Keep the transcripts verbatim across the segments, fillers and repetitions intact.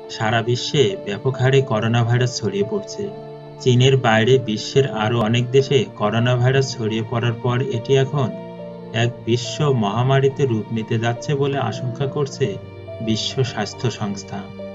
সারা বিশ্বে ব্যাপক হারে করোনা ভাইরাস ছড়িয়ে পড়ছে। চীনের বাইরে বিশ্বের আরও অনেক দেশে করোনা ভাইরাস ছড়িয়ে পড়ার পর এটি এখন এক বিশ্ব মহামারীতে রূপ নিতে যাচ্ছে বলে আশঙ্কা করছে বিশ্ব স্বাস্থ্য সংস্থা।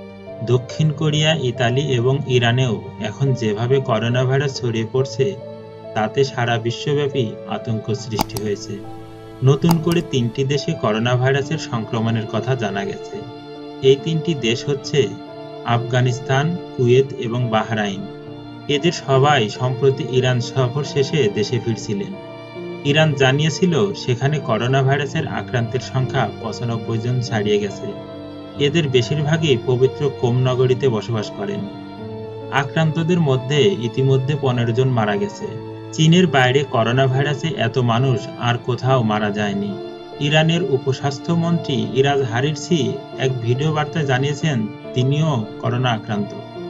দক্ষিণ কোরিয়া, ইতালি এবং ইরানেও এখন যেভাবে করোনা ভাইরাস ছড়িয়ে পড়ছে তাতে সারা বিশ্বব্যাপী আতঙ্ক সৃষ্টি হয়েছে। নতুন করে তিনটি দেশে করোনা ভাইরাসের সংক্রমণের কথা জানা গেছে। এই তিনটি দেশ হচ্ছে আফগানিস্তান, কুয়েত এবং বাহরাইন। এদের সবাই সম্প্রতি ইরান সফর শেষে দেশে ফিরছিলেন। ইরান জানিয়েছিল সেখানে করোনা ভাইরাসের আক্রান্তের সংখ্যা পঁচানব্বই জন ছাড়িয়ে গেছে। এদের বেশিরভাগই পবিত্র কোম নগরীতে বসবাস করেন। আক্রান্তদের মধ্যে ইতিমধ্যে পনেরো জন মারা গেছে। চীনের বাইরে করোনা ভাইরাসে এত মানুষ আর কোথাও মারা যায়নি। ইরানের উপস্বাস্থ্যমন্ত্রী ইরাজ হারিরসি এক ভিডিও বার্তায় জানিয়েছেন তিনিও করোনা আক্রান্ত।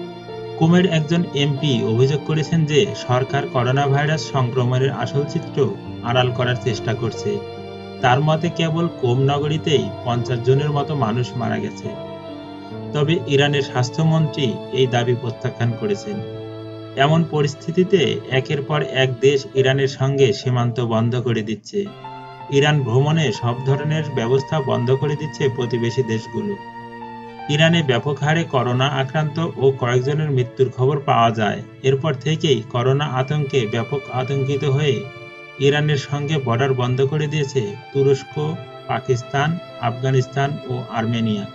কোমের একজন এমপি অভিযোগ করেছেন যে সরকার করোনা ভাইরাস সংক্রমণের আসল চিত্র আড়াল করার চেষ্টা করছে। তার মতে কেবল কোম নগরীতেই পঞ্চাশ জনের মতো মানুষ মারা গেছে। তবে ইরানের স্বাস্থ্যমন্ত্রী এই দাবি প্রত্যাখ্যান করেছেন। এমন পরিস্থিতিতে একের পর এক দেশ ইরানের সঙ্গে সীমান্ত বন্ধ করে দিচ্ছে। ইরান ভ্রমণে সব ধরনের ব্যবস্থা বন্ধ করে দিচ্ছে প্রতিবেশী দেশগুলো। ইরানে ব্যাপক হারে করোনা আক্রান্ত ও কয়েকজনের মৃত্যুর খবর পাওয়া যায়। এরপর থেকেই করোনা আতঙ্কে ব্যাপক আতঙ্কিত হয়ে ইরানের সঙ্গে বর্ডার বন্ধ করে দিয়েছে তুরস্ক, পাকিস্তান, আফগানিস্তান ও আর্মেনিয়া।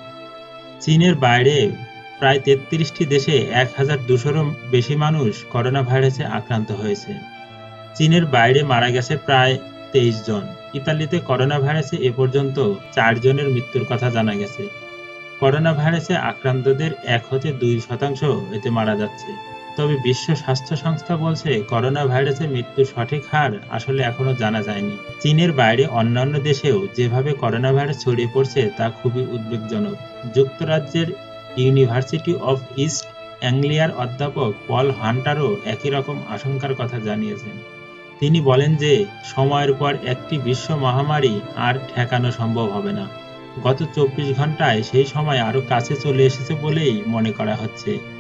চীনের বাইরে প্রায় তেত্রিশটি দেশে এক হাজার দুশোরও বেশি মানুষ করোনা ভাইরাসে আক্রান্ত হয়েছে। চীনের বাইরে মারা গেছে প্রায় তেইশ জন। ইতালিতে করোনা ভাইরাসে এ পর্যন্ত চার জনের মৃত্যুর কথা জানা গেছে। করোনা ভাইরাসে আক্রান্তদের এক হতে দুই শতাংশ এতে মারা যাচ্ছে। তবে বিশ্ব স্বাস্থ্য সংস্থা বলছে করোনা ভাইরাসের মৃত্যুর সঠিক হার আসলে এখনো জানা যায়নি। চীনের বাইরে অন্যান্য দেশেও যেভাবে করোনা ভাইরাস ছড়িয়ে পড়ছে তা খুবই উদ্বেগজনক। যুক্তরাজ্যের ইউনিভার্সিটি অফ ইস্ট অ্যাংলিয়ার অধ্যাপক পল হান্টারও একই রকম আশঙ্কার কথা জানিয়েছেন। তিনি বলেন যে সময়ের পর একটি বিশ্ব মহামারী আর ঠেকানো সম্ভব হবে না। গত চব্বিশ ঘন্টায় সেই সময় আরও কাছে চলে এসেছে বলেই মনে করা হচ্ছে।